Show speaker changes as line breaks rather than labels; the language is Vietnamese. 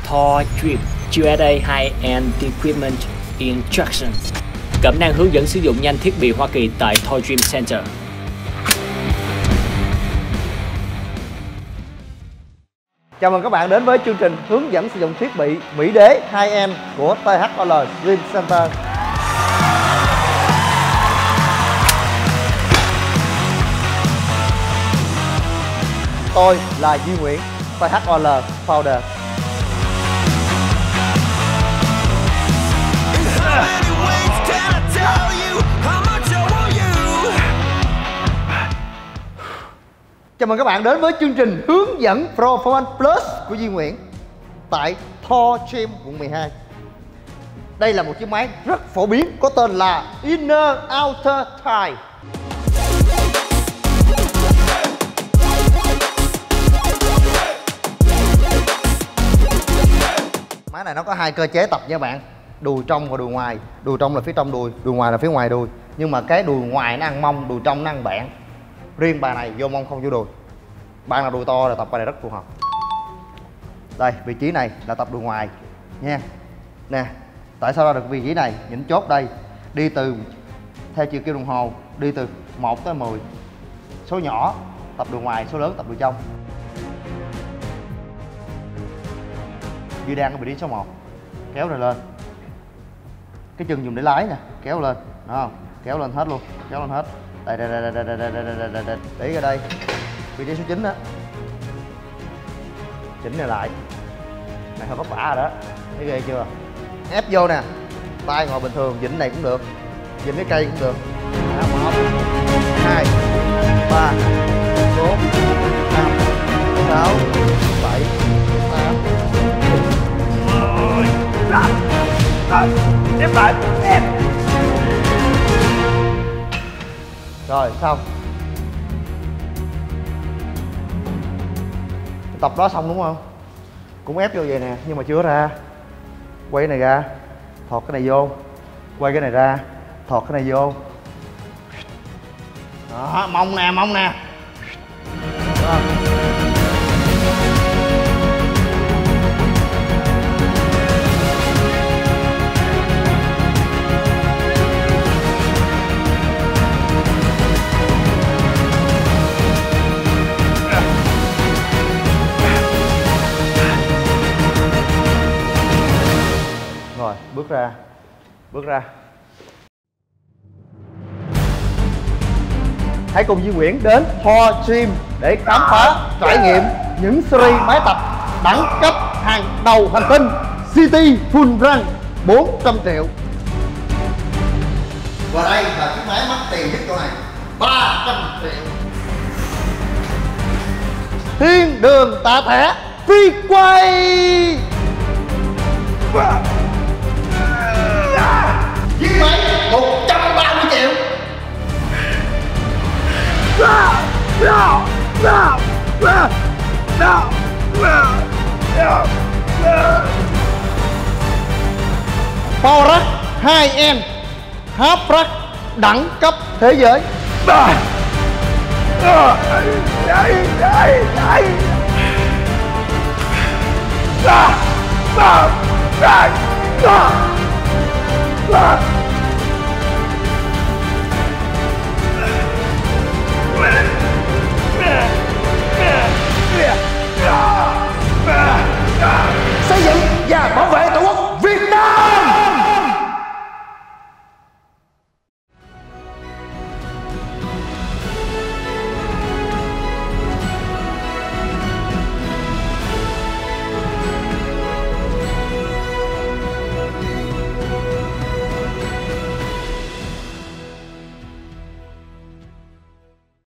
Thor Dream USA High-End Equipment Instructions. Cẩm nang hướng dẫn sử dụng nhanh thiết bị Hoa Kỳ tại Thor Dream Center.
Chào mừng các bạn đến với chương trình hướng dẫn sử dụng thiết bị Mỹ Đế 2M của THOL Dream Center. Tôi là Duy Nguyễn, THOL Founder. Chào mừng các bạn đến với chương trình hướng dẫn Performance Plus của Duy Nguyễn tại Thor Dream quận 12. Đây là một chiếc máy rất phổ biến có tên là Inner Outer Thigh. Máy này nó có hai cơ chế tập nha bạn, đùi trong và đùi ngoài. Đùi trong là phía trong đùi, đùi ngoài là phía ngoài đùi. Nhưng mà cái đùi ngoài nó ăn mông, đùi trong nó ăn bẹn. Riêng bài này vô mông không vô đùi. Bạn nào đùi to là tập bài này rất phù hợp. Đây, vị trí này là tập đùi ngoài nha. Nè, tại sao ra được vị trí này? Những chốt đây, đi từ theo chiều kim đồng hồ, đi từ 1 tới 10. Số nhỏ tập đùi ngoài, số lớn tập đùi trong. Duy đang ở vị trí số 1. Kéo này lên. Cái chân dùng để lái nè, kéo lên, đúng không? Kéo lên hết luôn, kéo lên hết. Đây. Để ra đây. Vị trí số 9 đó. Chỉnh này lại. Này hơi vất vả rồi đó. Thấy ghê chưa? Ép vô nè. Tay ngồi bình thường, vịnh này cũng được. Vịnh cái cây cũng được. 1 2 3 4 5 6 7 8 ép lại, ép. Rồi, xong. Tập đó xong đúng không? Cũng ép vô vậy nè, nhưng mà chưa ra. Quay cái này ra, thọt cái này vô. Quay cái này ra, thọt cái này vô. Đó, mông nè, mông nè. Đó. Rồi, bước ra. Hãy cùng Duy Nguyễn đến Thor Dream để khám phá, trải nghiệm những series máy tập đẳng cấp hàng đầu hành tinh. City Full Run 400 triệu. Và đây là chiếc máy mắc tiền nhất chỗ này, 300 triệu. Thiên đường tạ thẻ phi quay. Chiếc máy 130 triệu. Power Rack 2M Half Rack đẳng cấp thế giới. Đây.